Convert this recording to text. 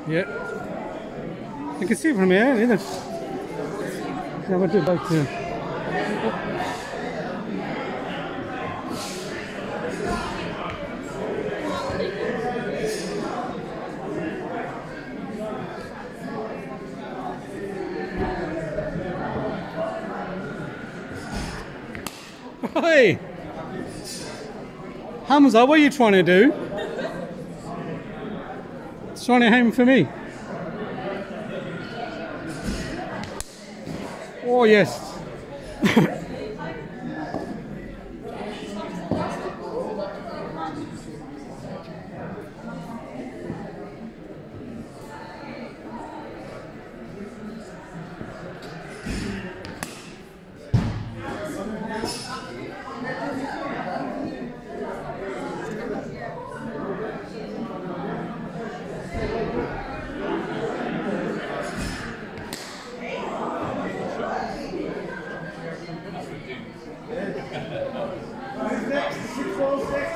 Yeah. You can see it from here, isn't it? Yeah, I went to back to. Hey! Hamza, what are you trying to do? It's trying to aim for me. Oh, yes. Next, 606.